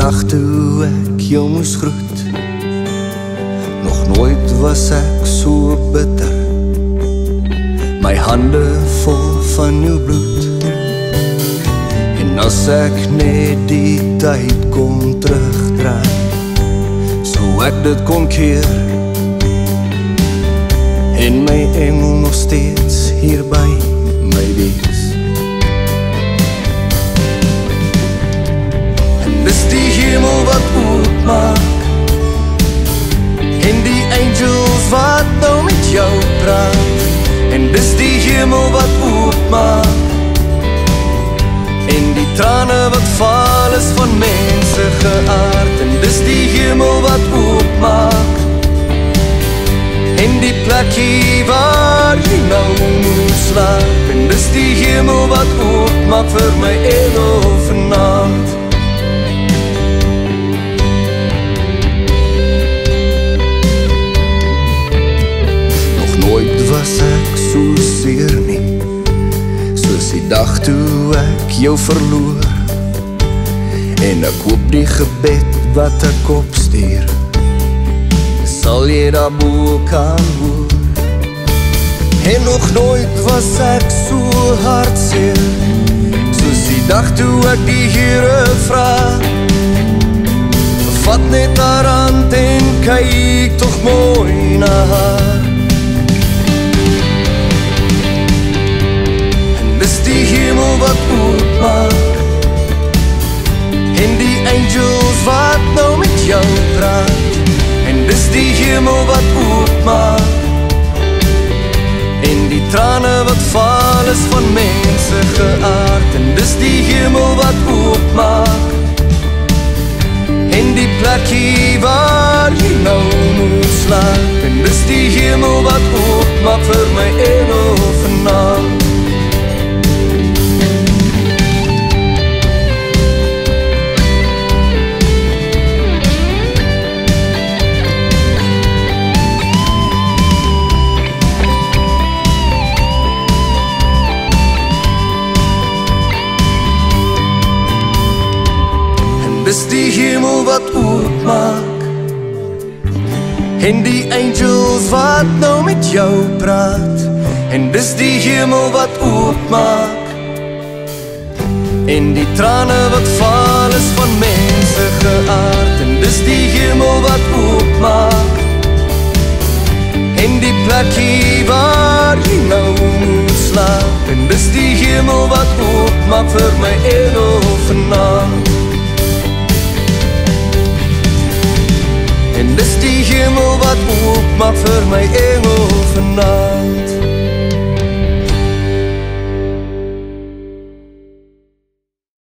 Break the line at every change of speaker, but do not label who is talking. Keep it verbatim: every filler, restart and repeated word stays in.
dag toe ek jou moes groet, nog nooit was ek so bitter, my hande vol van jou bloed. En as ek net die tyd kon terugdraai, so ek dit kon keer, en my engel nog steeds hier by my wees. En dis die hemel wat oopmaak, en die angels wat nou met jou praat. En dis die hemel wat oopmaak, en die trane wat val is van mense geaard. En dis die hemel wat oopmaak, en die plekkie waar jy nou moet slaap. En dis die hemel wat oopmaak vir my engel vanavond. Nog nooit was ek so seer nie, soos die dag toe ek jou verloor. En ek hoop die gebed wat ek opstuur, sal jy daarbo kan hoor. En nog nooit was ek so hartseer, soos die dag toe ek die Here vraag. Vat net haar hand en kyk tog mooi na haar. En dis die hemel wat oopmaak, en die angels wat nou met jou praat. En dis die hemel wat oopmaak, en die trane wat val is van mense geaard. En dis die hemel wat oopmaak, en die plekkie waar jy nou moet slaap. En dis die hemel wat oopmaak vir my engel vanavond. Dis die hemel wat oopmaak, en die angels wat nou met jou praat. En dis die hemel wat oopmaak, en die trane wat val is van mense geaard. En dis die hemel wat oopmaak, en die plekkie waar jy nou moet slaap. En dis die hemel wat oopmaak vir my engel vanavond. En dis die hemel wat oopmaak vir my engel vanavond.